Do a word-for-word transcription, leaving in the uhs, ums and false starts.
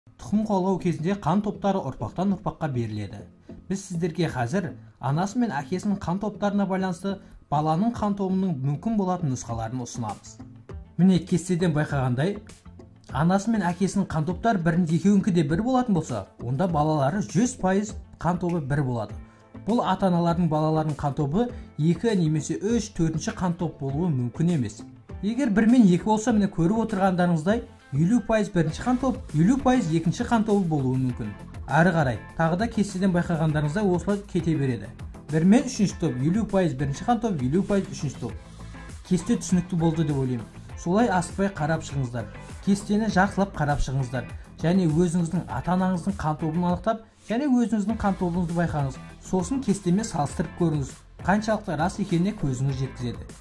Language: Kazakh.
Тұқым қуалау кезінде қан топтары ұрпақтан ұрпаққа беріледі. Біз сіздерге қазір анасы мен әкесінің қан топтарына байланысты баланың қан тобының мүмкін болатын нұсқаларын ұсынамыз. Міне кестеден байқағандай, анасы мен әкесінің қан топтары бірінде екеуінікі де бір болатын болса, онда балалары жүз пайыз қан тобы бір болады. Бұл ата-аналардың балаларының қан тобы екі немесе үш, төртінші қан топ болуы мүмкін емес. Егер бір мен екі болса, міне көріп отырғандарыңыздай, елу пайыз бірінші қан топ, елу пайыз екінші қан тобы болуы мүмкін. Әрі қарай, тағы да кестеден байқағандарыңыздай осылай кете береді. бір мен үшінші топ, елу пайыз бірінші қан топ, елу пайыз үшінші топ. Кесте түсінікті болды деп ойлаймын. Солай асықпай қарап шығыңыздар. Кестені жақсылап қарап шығыңыздар. Және өзіңіздің ата-анаңыздың қан тобын анықтап, және өзіңіздің қан тобыңызды байқаңыз. Сосын кестемен салыстырып көріңіз. Қаншалықты рас екеніне көзіңіз жеткізеді.